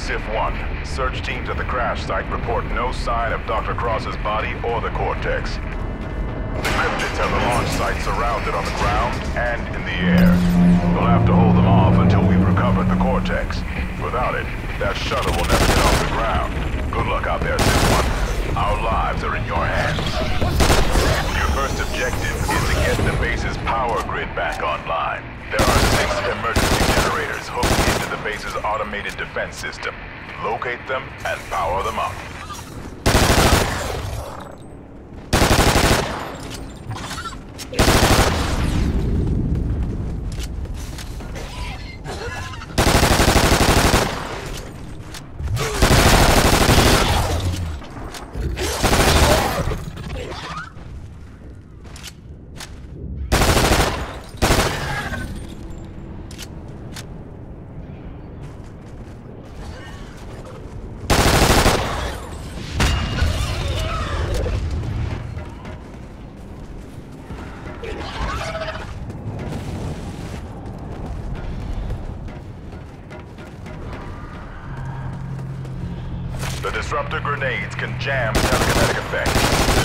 SIF-1. Search teams at the crash site report no sign of Dr. Cross's body or the Cortex. The cryptids have the launch site surrounded on the ground and in the air. We'll have to hold them off until we've recovered the Cortex. Without it, that shuttle will never get off the ground. Good luck out there, SIF-1. Our lives are in your hands. Your first objective is to get the base's power grid back online. There are 6 emergency generators hooked into the base's automated defense system. Locate them and power them up. The disruptor grenades can jam telekinetic effects.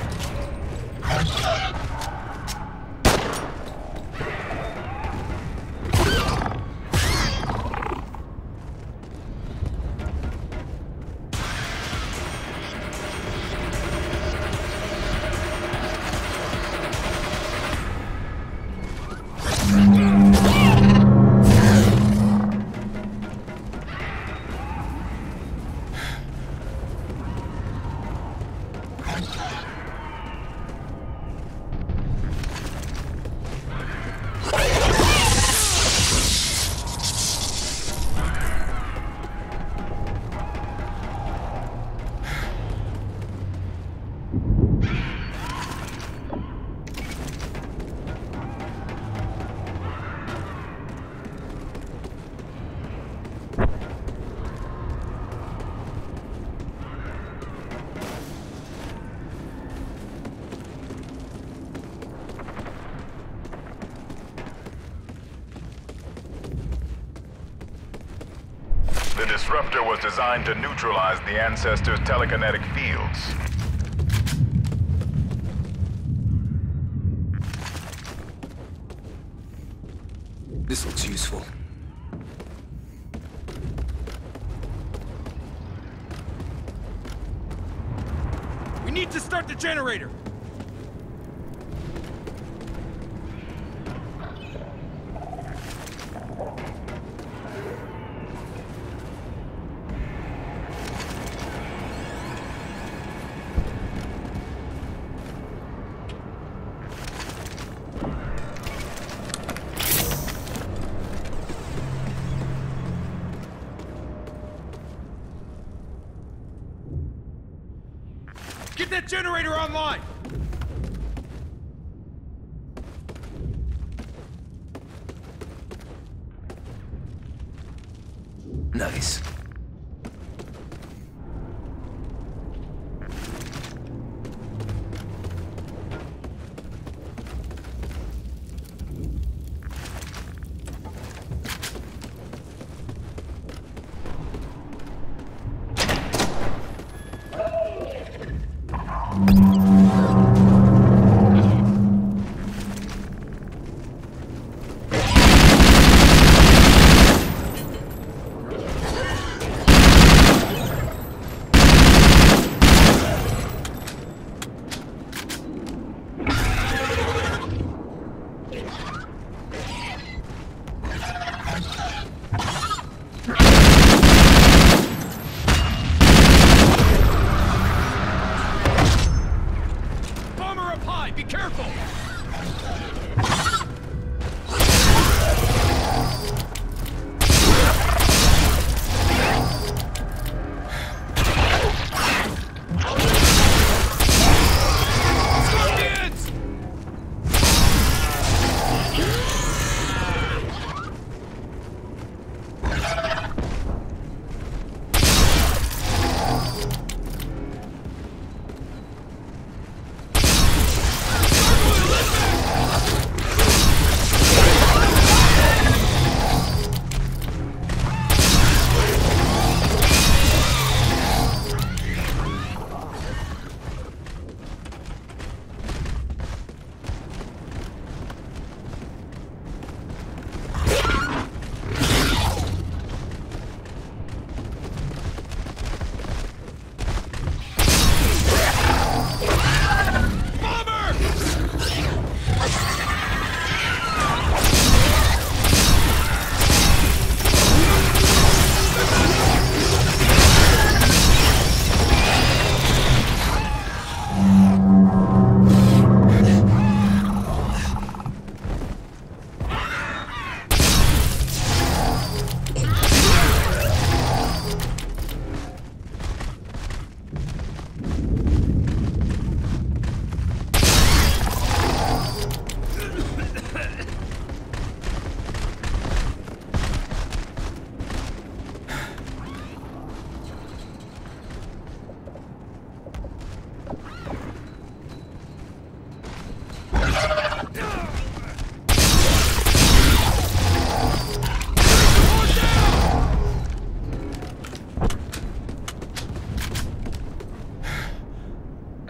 The disruptor was designed to neutralize the Ancestors' telekinetic fields. This looks useful. We need to start the generator! Get that generator online! Nice.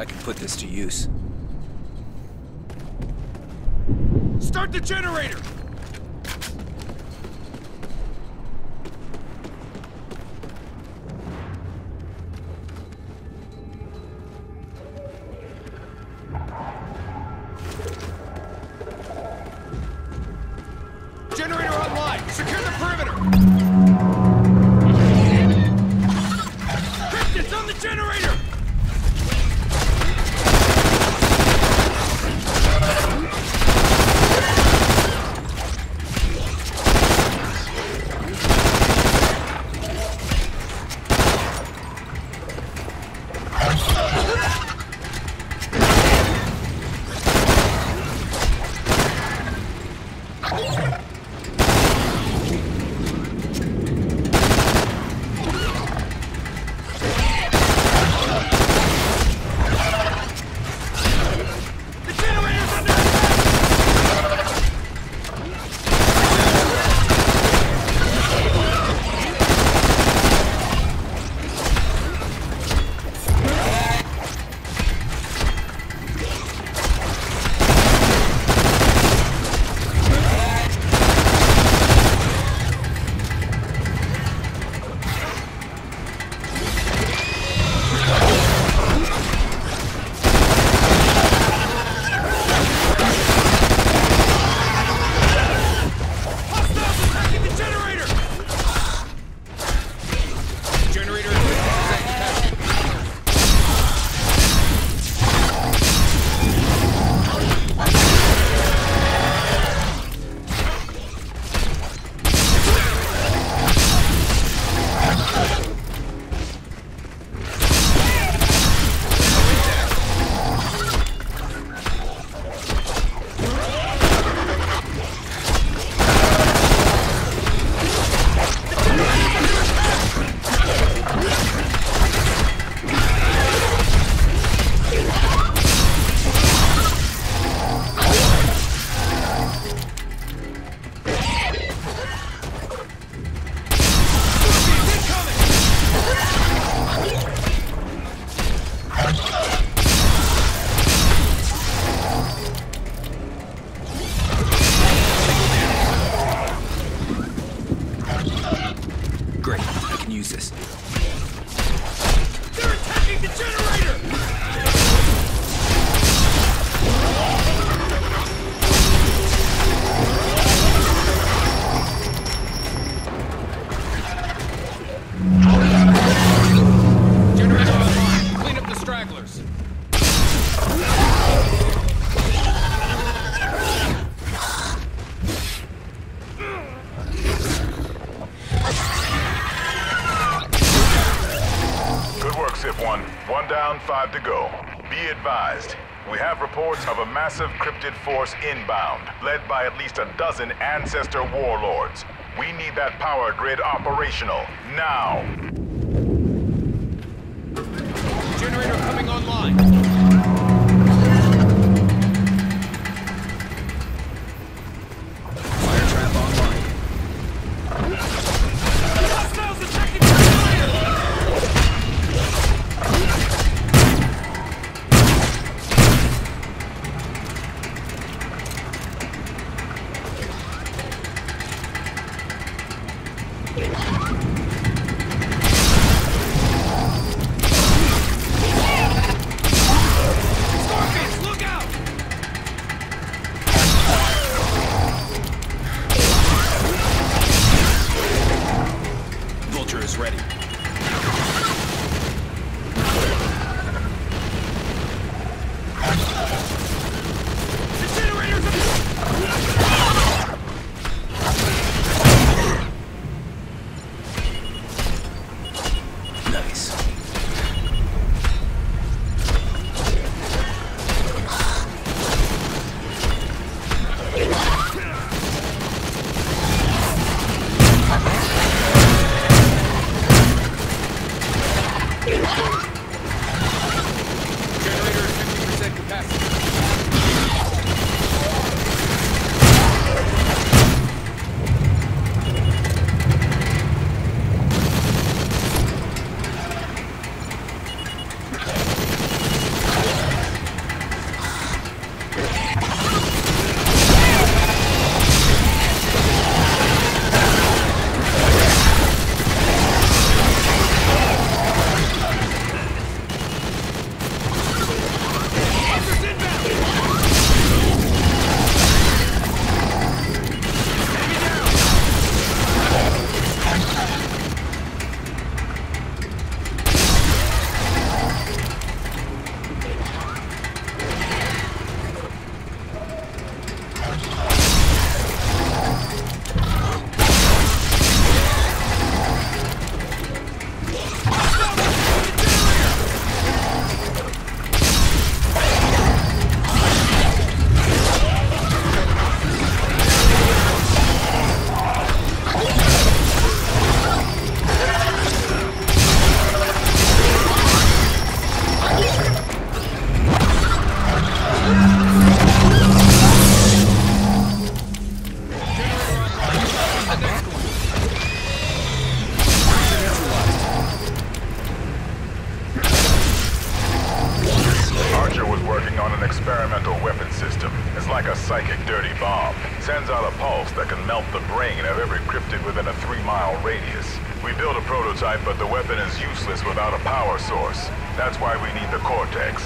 I can put this to use. Start the generator! Generator online! Secure the perimeter! It's on the generator! One down, 5 to go. Be advised, we have reports of a massive cryptid force inbound, led by at least a dozen ancestor warlords. We need that power grid operational, now! Generator coming online. Fire trap online. Hostiles attacking the generator! like a psychic dirty bomb. Sends out a pulse that can melt the brain of every cryptid within a 3-mile radius. We built a prototype, but the weapon is useless without a power source. That's why we need the Cortex.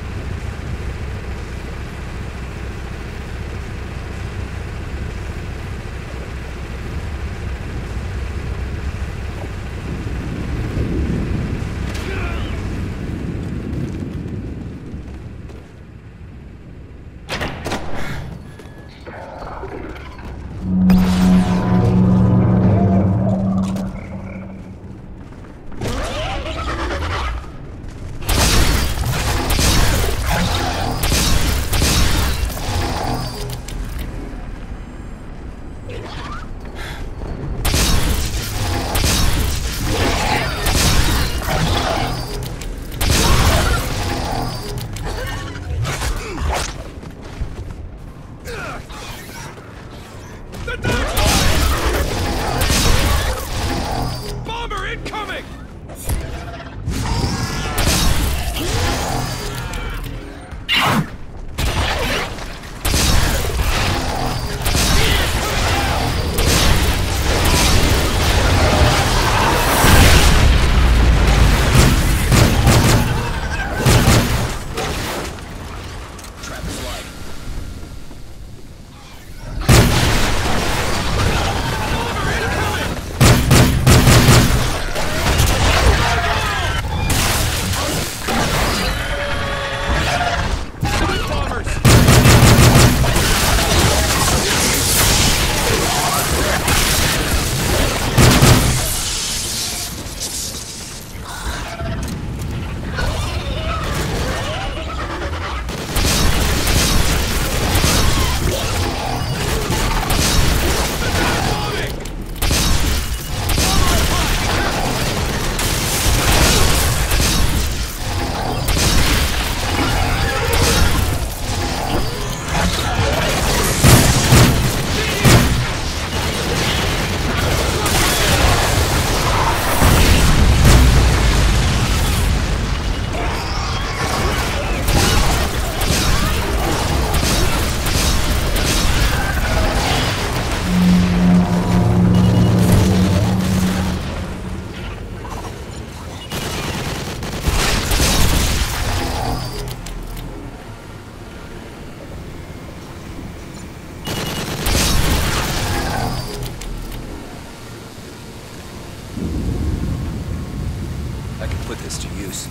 Put this to use.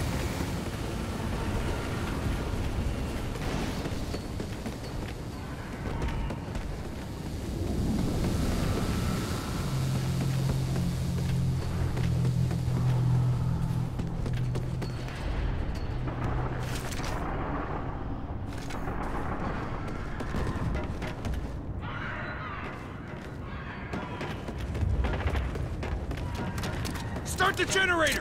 Start the generator!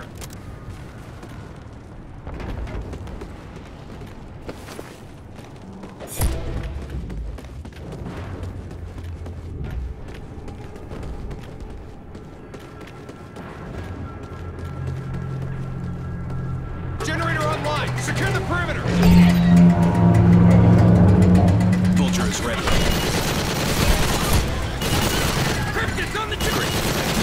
Generator online! Secure the perimeter! Vulture is ready. Cryptid's on the generator!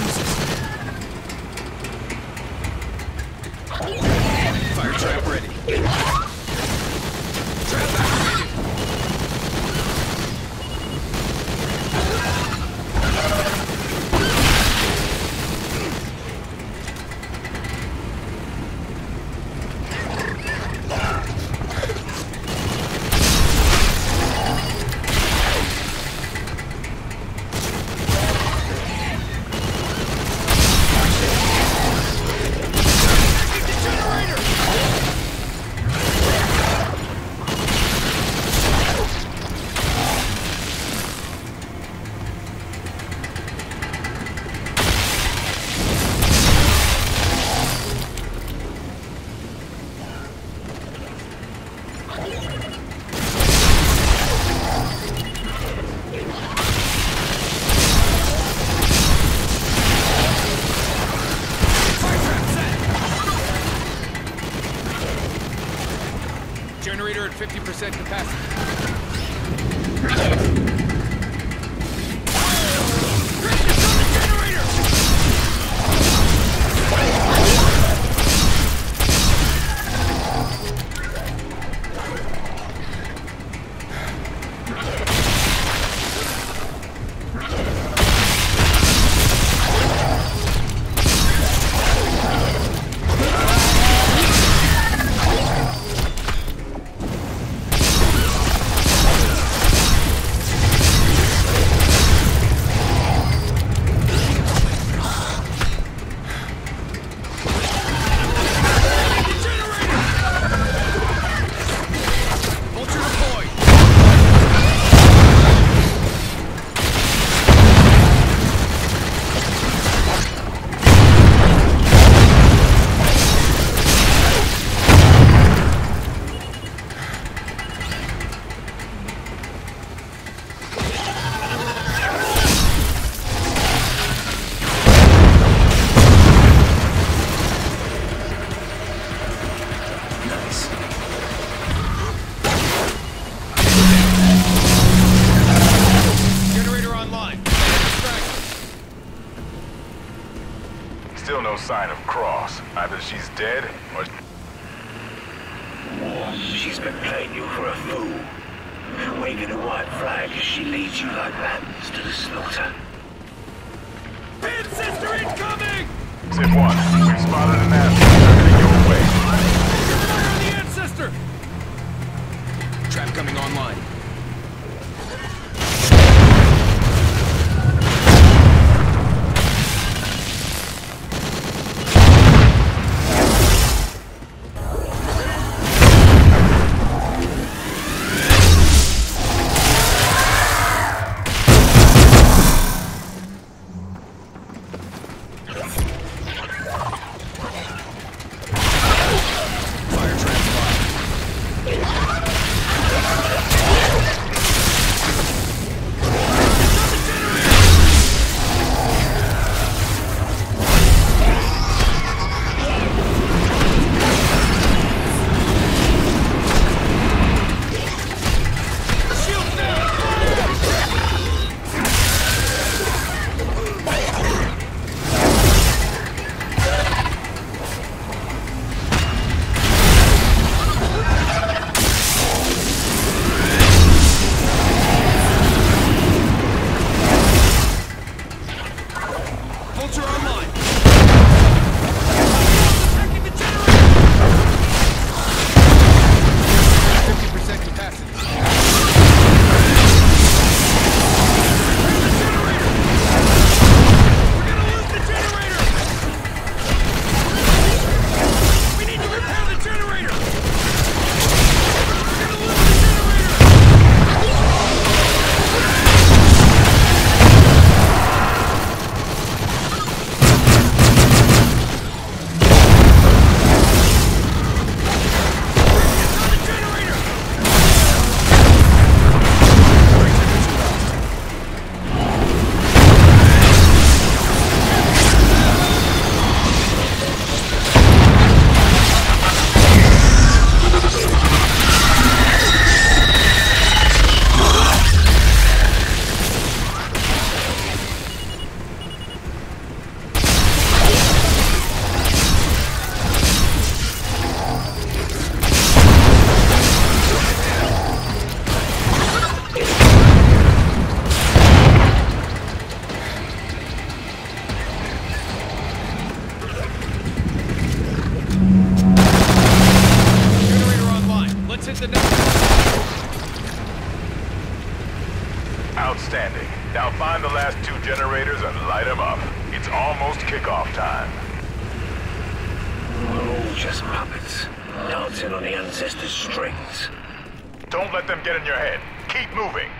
Fire trap ready. Trap activated! Generator at 50% capacity. Still no sign of Cross. Either she's dead, or... She's been playing you for a fool. Waving a white flag as she leads you like lambs to the slaughter. Pin sister incoming! Zip 1, we've spotted an ancestor heading your way. Fire on the ancestor! Trap coming online. Outstanding. Now find the last 2 generators and light them up. It's almost kickoff time. We're all just puppets, dancing on the ancestors' strings. Don't let them get in your head. Keep moving.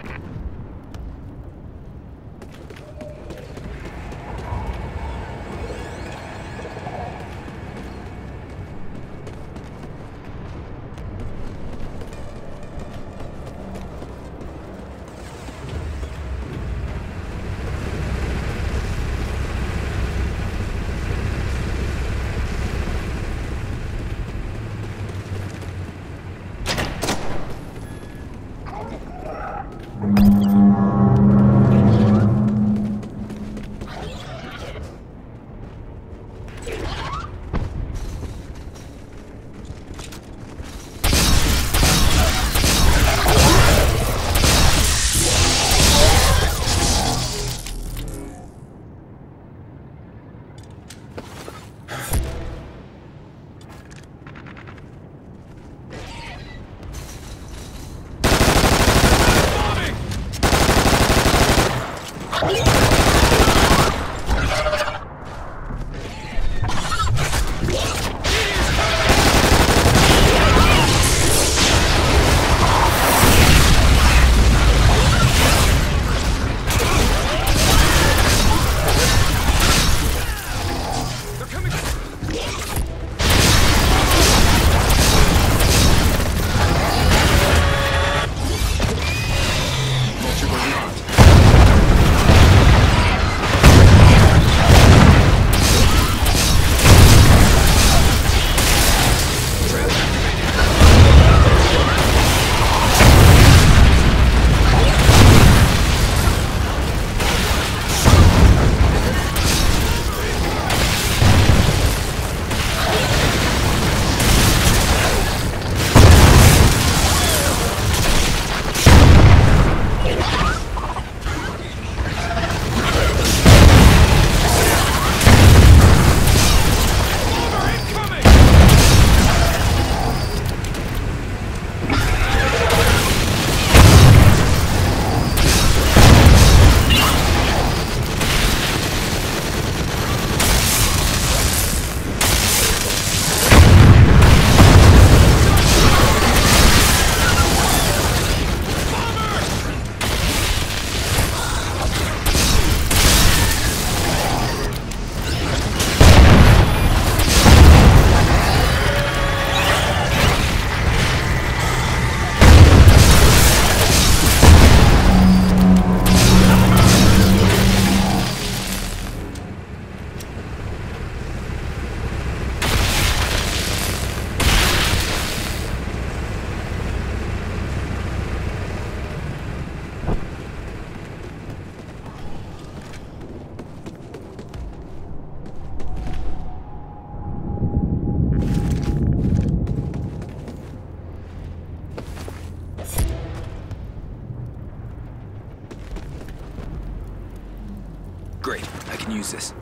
use this.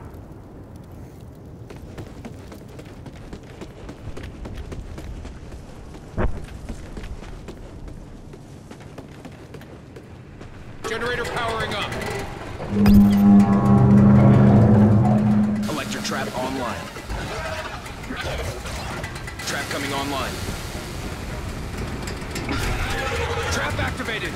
Generator powering up. Electric trap online. Trap coming online. Trap activated.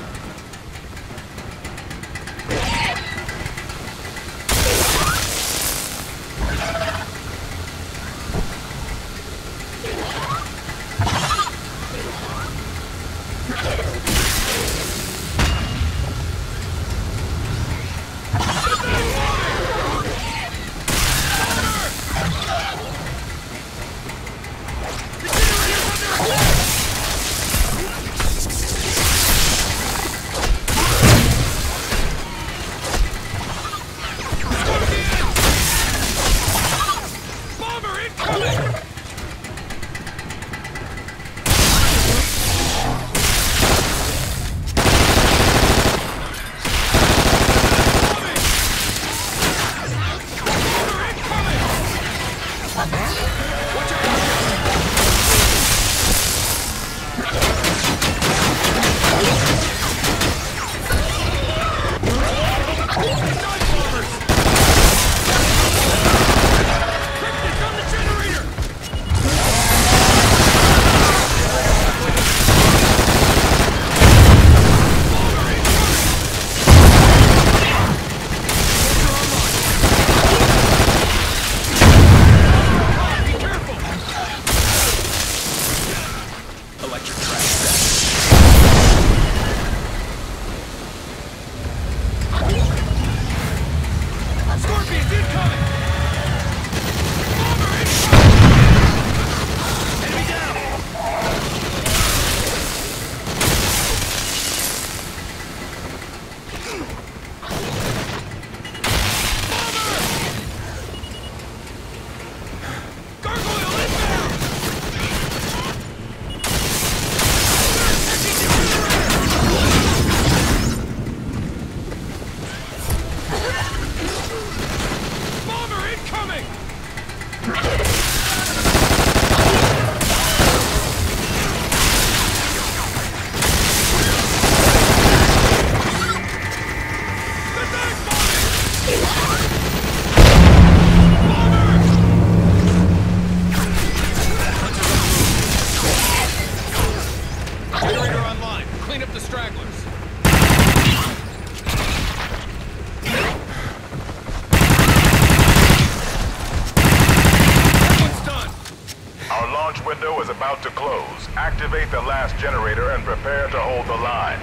Window is about to close. Activate the last generator and prepare to hold the line.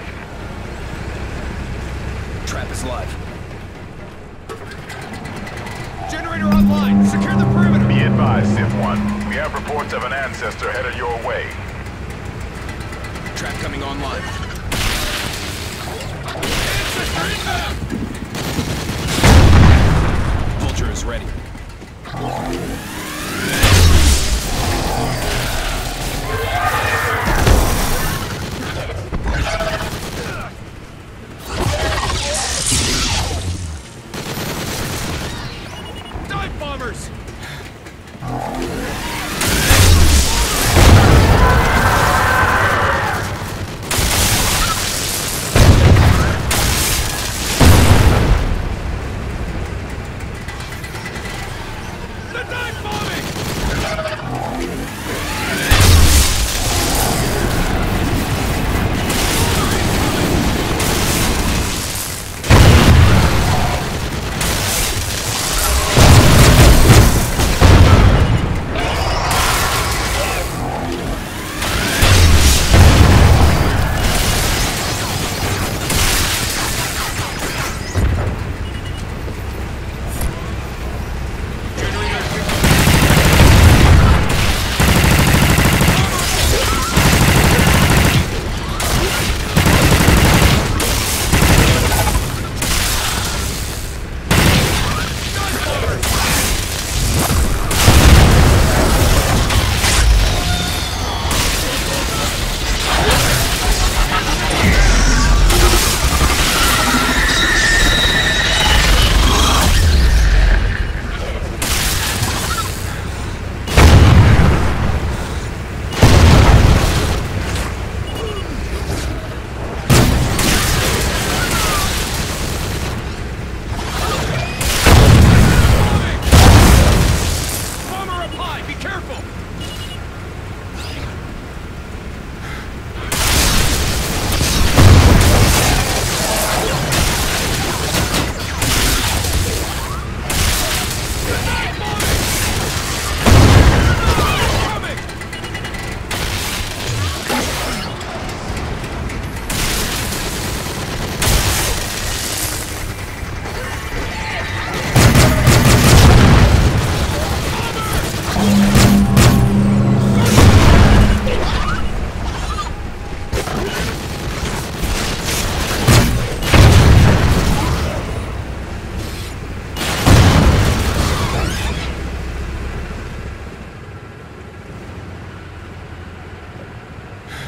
Trap is live. Generator online. Secure the perimeter. Be advised, Civ-1. We have reports of an ancestor headed your way. Trap coming online. Vulture is ready. Dive bombers! The dive bomber!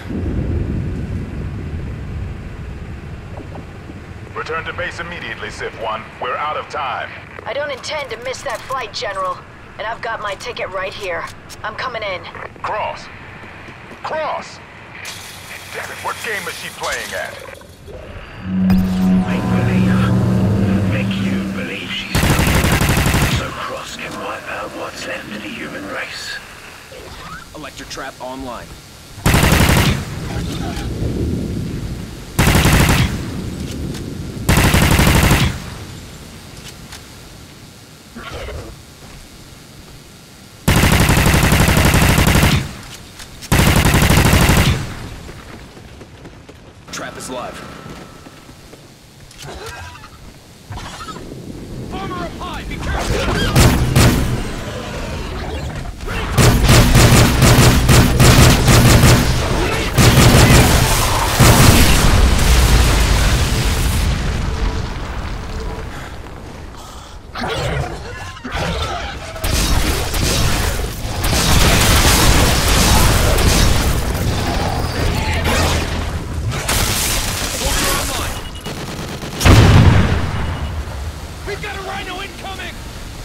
Return to base immediately, Sif 1. We're out of time. I don't intend to miss that flight, General. And I've got my ticket right here. I'm coming in. Cross! Cross! Damn it, what game is she playing at? Make believe. Make you believe she's coming. So Cross can wipe out what's left of the human race. Electric trap online. Trap is live. Armor up high! Be careful! We've got a rhino incoming!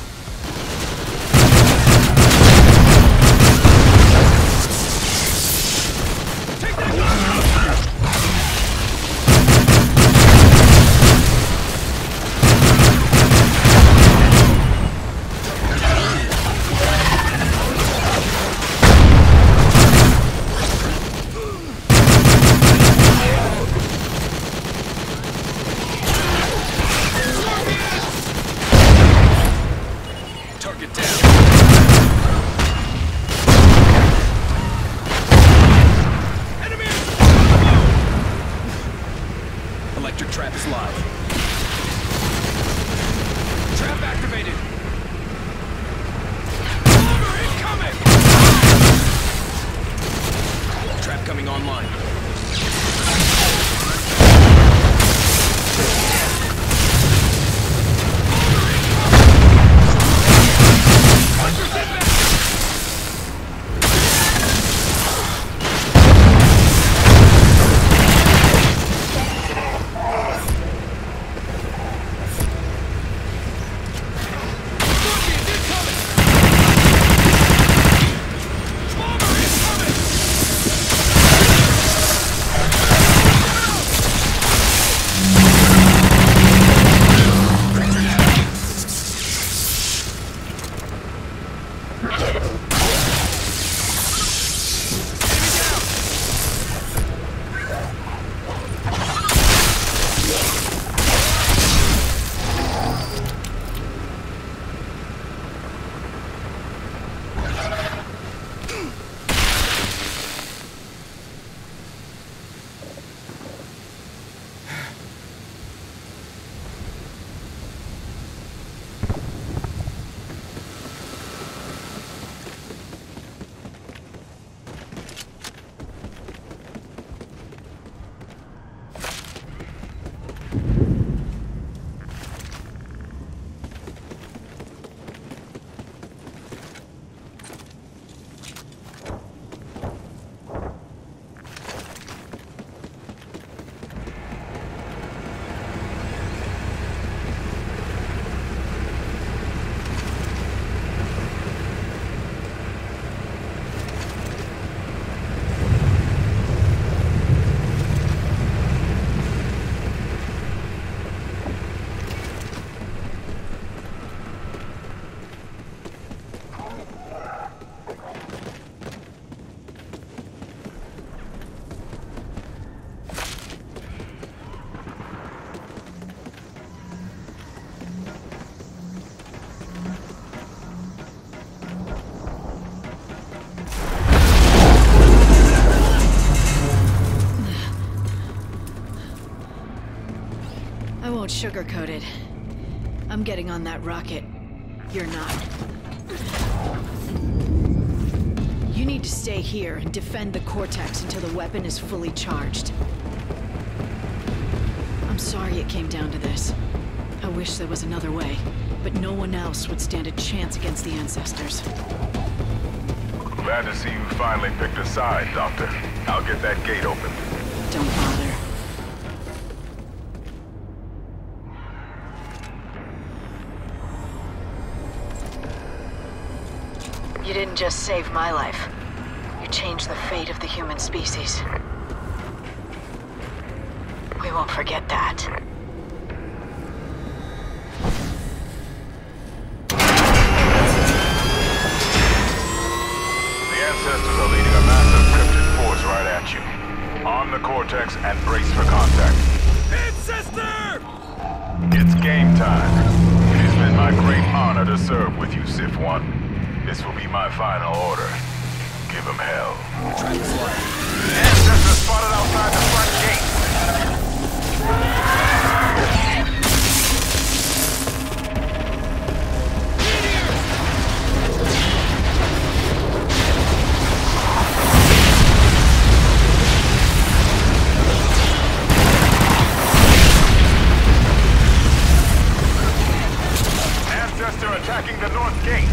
Take that! Target down. Enemy! Electric trap is live. Trap activated! Armor incoming! Trap coming online. I won't sugarcoat it. I'm getting on that rocket. You're not. You need to stay here and defend the Cortex until the weapon is fully charged. I'm sorry it came down to this. I wish there was another way, but no one else would stand a chance against the Ancestors. Glad to see you finally picked a side, Doctor. I'll get that gate open. Don't bother. You didn't just save my life. You changed the fate of the human species. We won't forget that. The ancestors are leading a massive cryptid force right at you. Arm the cortex and brace for contact. Ancestor! It's game time. It has been my great honor to serve with you, Sif 1. This will be my final order. Give him hell. Trap is live. Ancestors spotted outside the front gate. Ancestor attacking the north gate.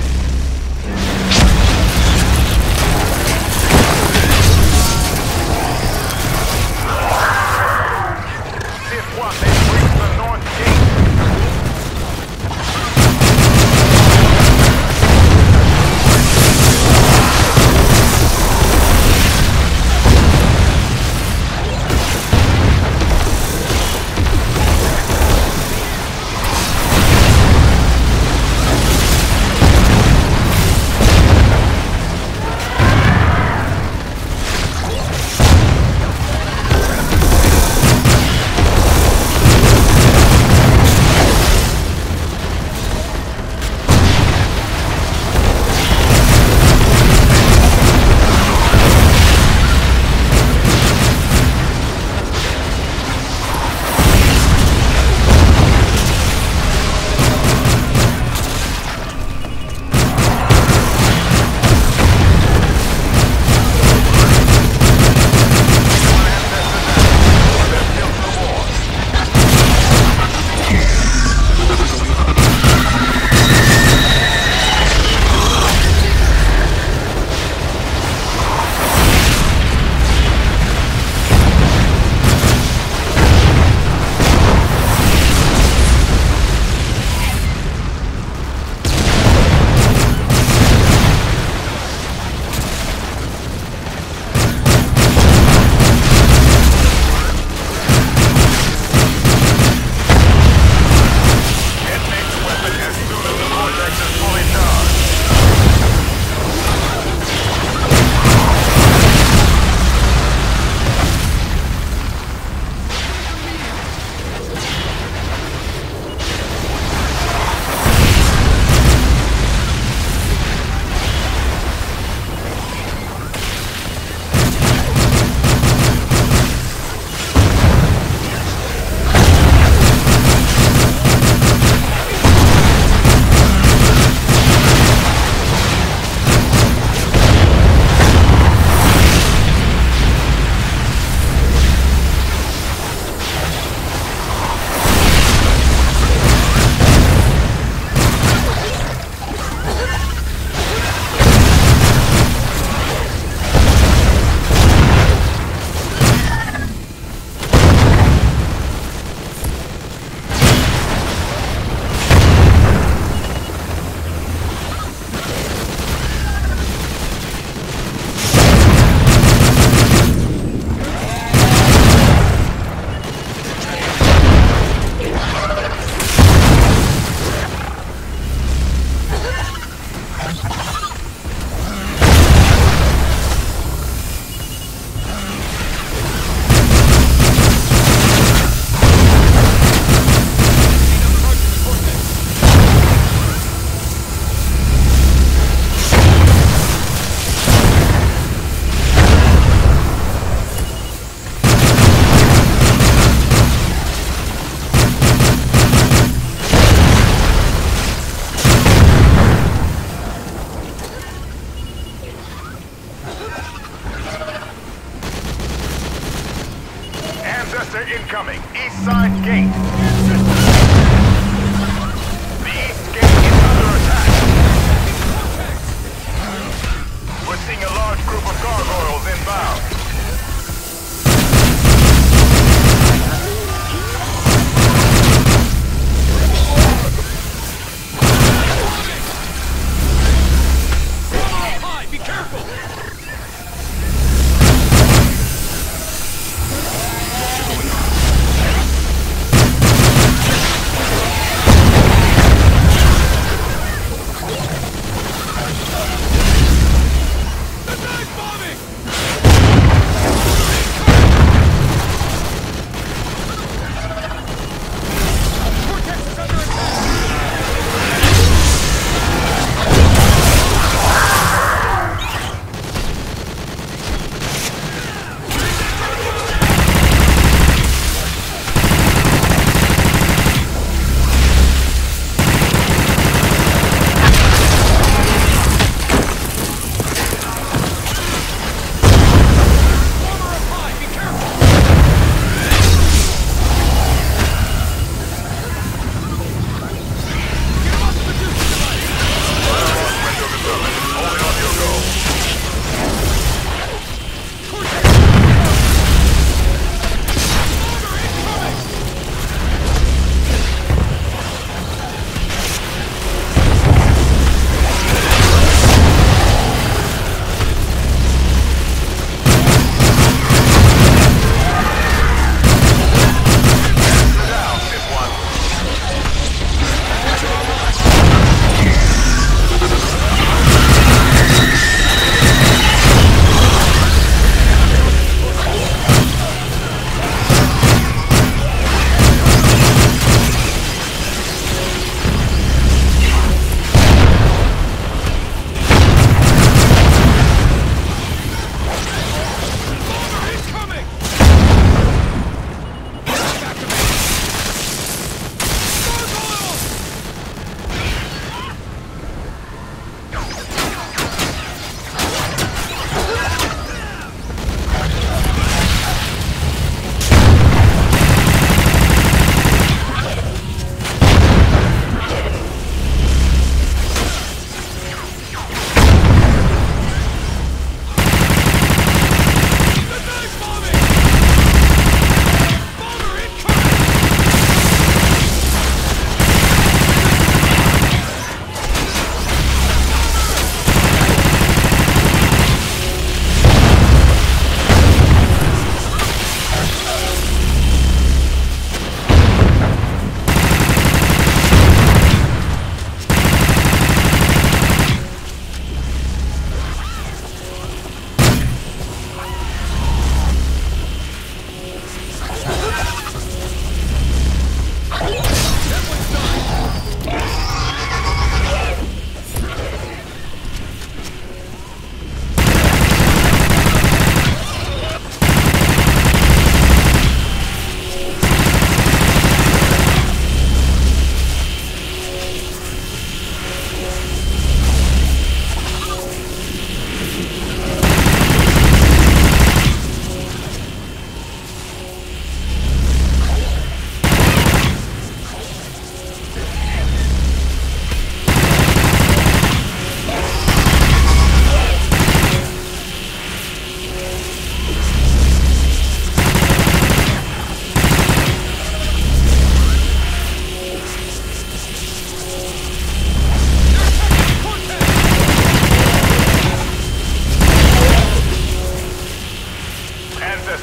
incoming. East side gate. The east gate is under attack. We're seeing a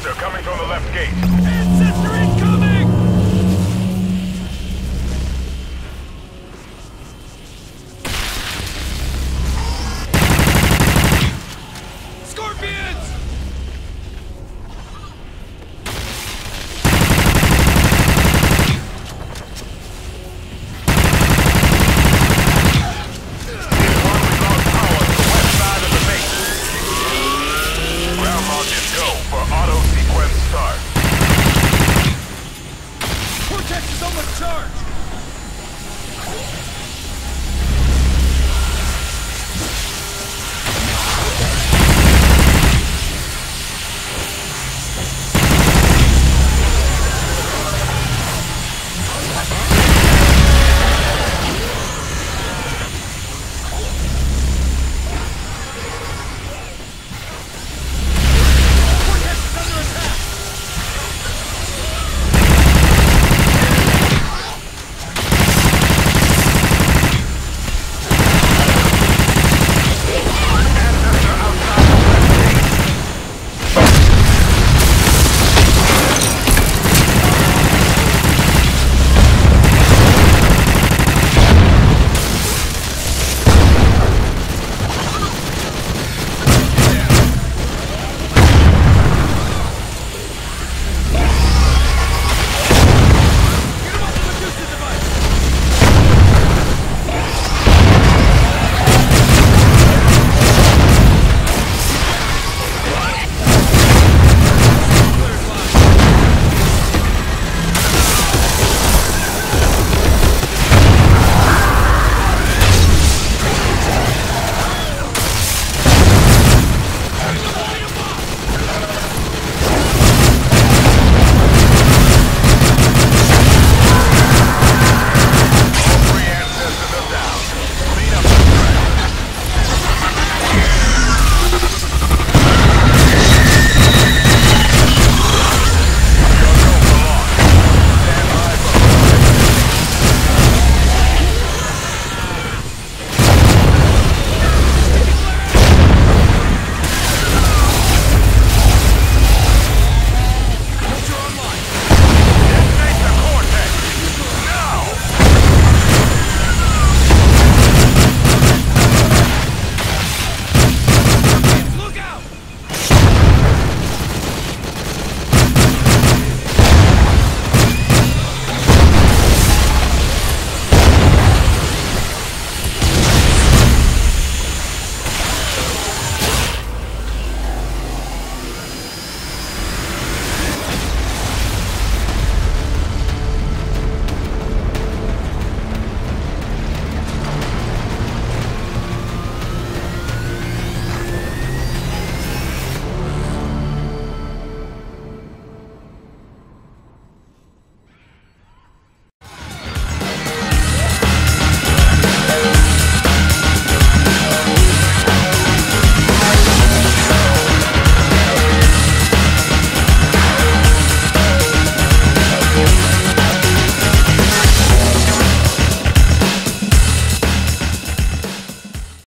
Ancestor coming from the left gate. Ancestor incoming! Scorpions! Auto sequence start. Cortex is almost charged!